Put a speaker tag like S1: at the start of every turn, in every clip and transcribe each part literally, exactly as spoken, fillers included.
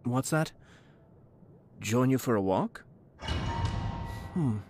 S1: What's that? Join you for a walk? Hmm.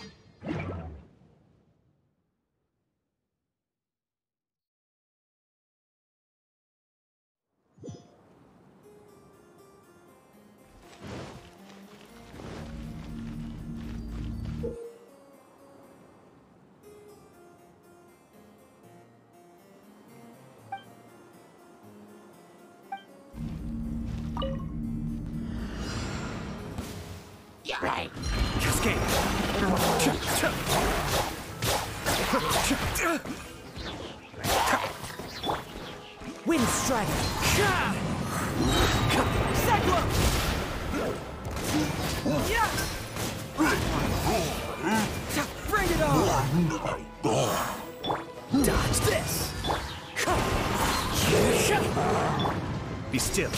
S2: Right.
S1: Cascade!
S3: Wind Strider! Cyclone! Bring it on! Dodge this!
S1: Be still.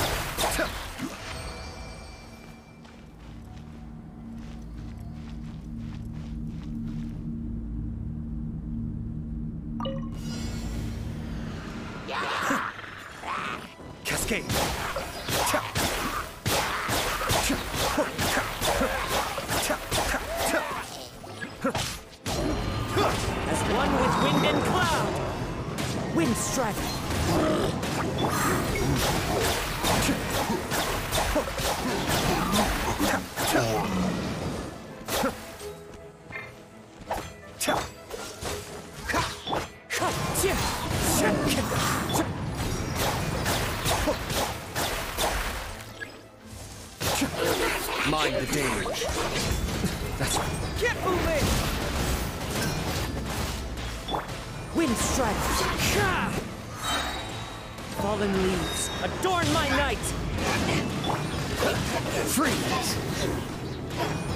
S1: Cascade!
S3: As one with wind and cloud! Wind Strider!
S1: Mind the damage. That's right.
S3: Get moving! Wind Strider! Fallen leaves, adorn my night!
S1: Freeze!